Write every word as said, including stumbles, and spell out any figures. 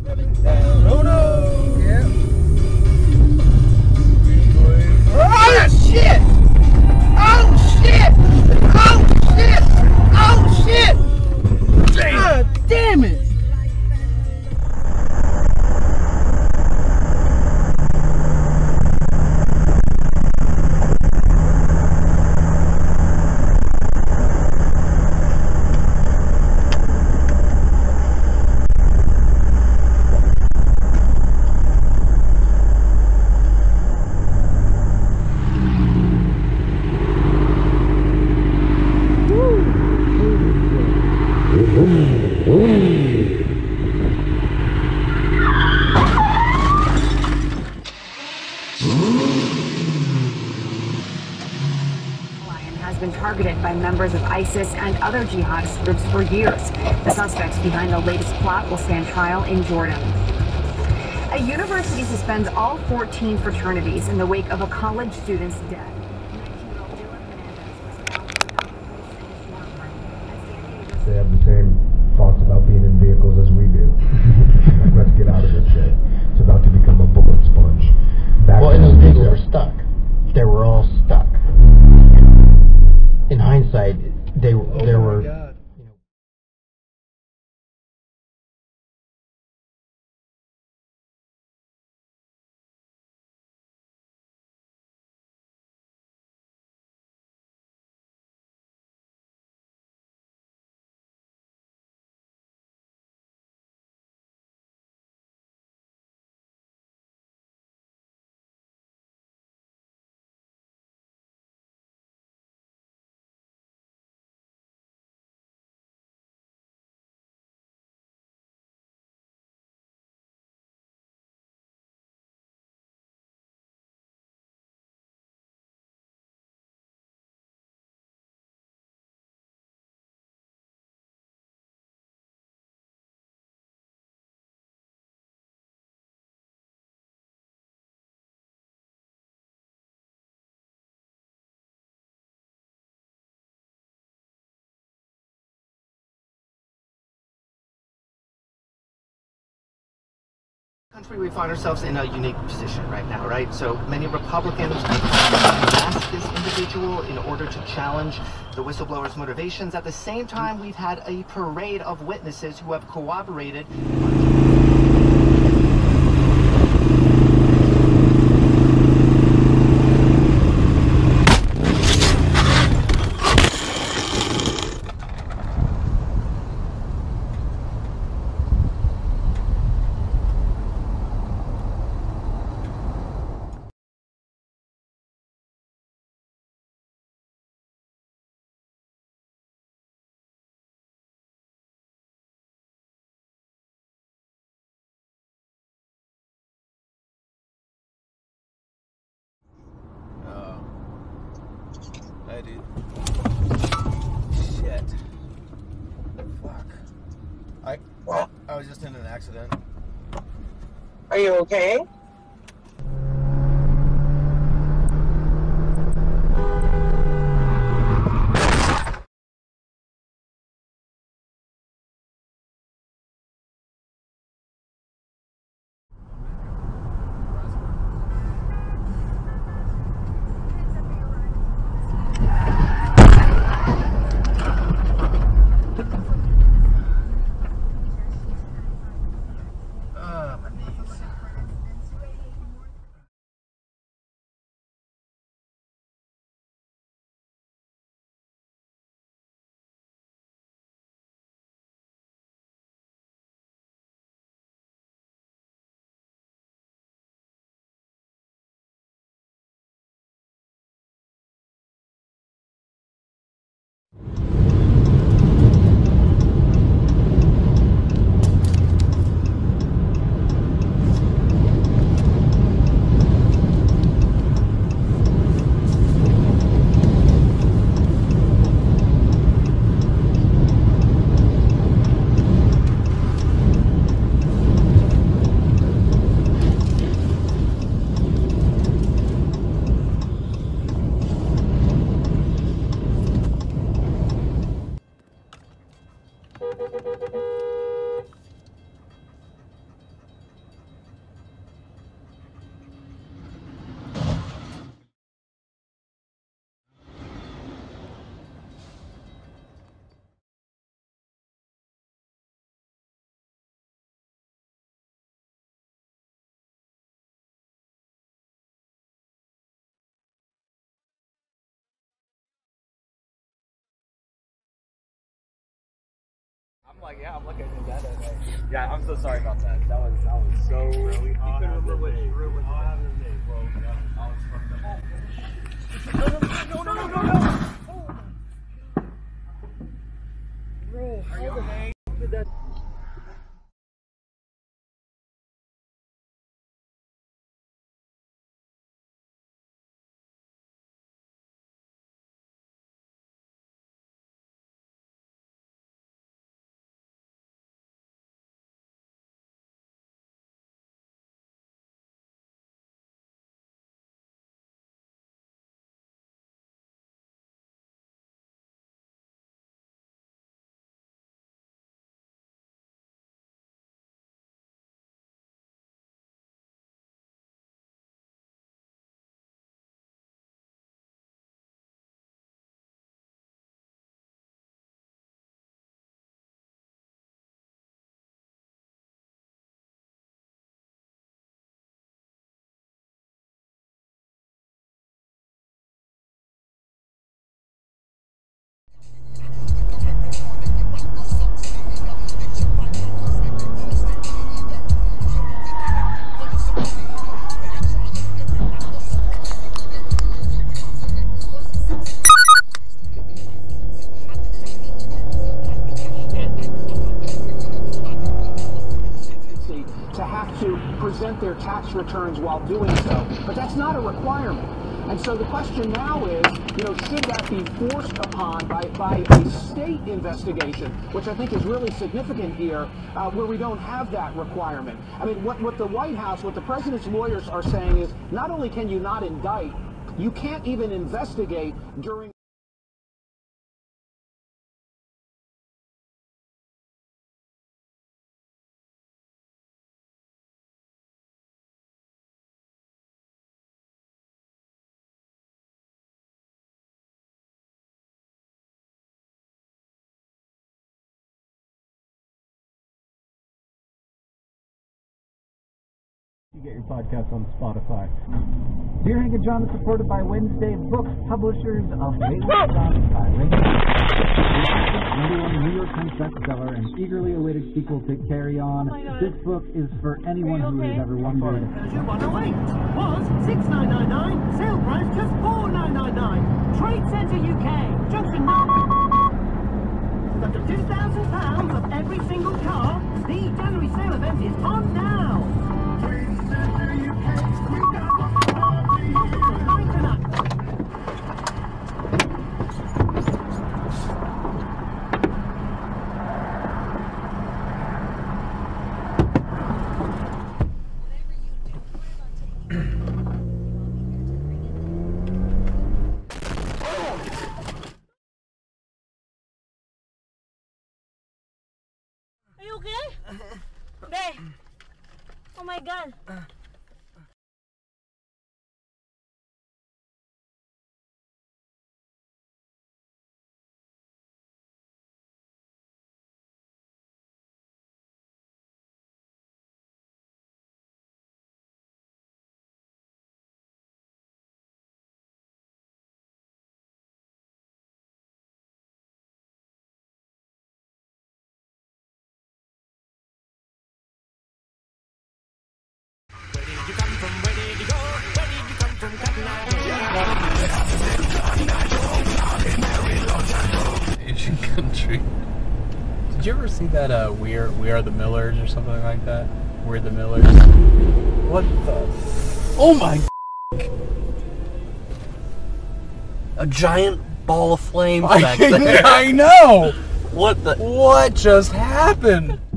Oh no! Yeah. Oh shit! Oh shit! Oh shit! Oh shit! God damn it! Has been targeted by members of ISIS and other jihadist groups for years. The suspects behind the latest plot will stand trial in Jordan. A university suspends all fourteen fraternities in the wake of a college student's death. They have the same thoughts about being in vehicles as we do. Like, let's get out of this shit. It's about to become a bullet sponge. Back well, and those vehicles were stuck. They were all stuck. In hindsight, they Oh there my were. God. You know, Country, we find ourselves in a unique position right now, right? So many Republicans are trying to mask this individual in order to challenge the whistleblower's motivations. At the same time, we've had a parade of witnesses who have corroborated. I did. Shit. Fuck. I I was just in an accident. Are you okay? Ah, my knees. like, yeah, I'm looking at that. Okay. Yeah, I'm so sorry about that. That was that was so. You couldn't remember what you were with. I'll have it today, bro. I was fucked up. No, no, no, no, no, no. Bro, are you okay? Did that? Present their tax returns while doing so, but that's not a requirement. And so the question now is, you know, should that be forced upon by, by a state investigation, which I think is really significant here, uh, where we don't have that requirement. I mean, what, what the White House, what the president's lawyers are saying is, not only can you not indict, you can't even investigate during You get your podcast on Spotify. Dear Hank and John is supported by Wednesday Books, publishers of Waiting by Raymond. Number one New York Times bestseller and eagerly awaited sequel to Carry On. Oh, this book is for anyone who okay? has ever wondered. two one oh eight was six nine nine nine, sale price just four nine nine nine. Trade Centre U K, Junction up to two thousand pounds of every single car. The January sale event is on now. Are you okay? Babe. Oh my god. You come from, where did you go? Where did you come from, Cotton Eye? Asian country. Did you ever see that uh We Are We Are the Millers or something like that? We're the Millers. What the Oh my A giant ball of flames I, back there. I know! What the What just happened?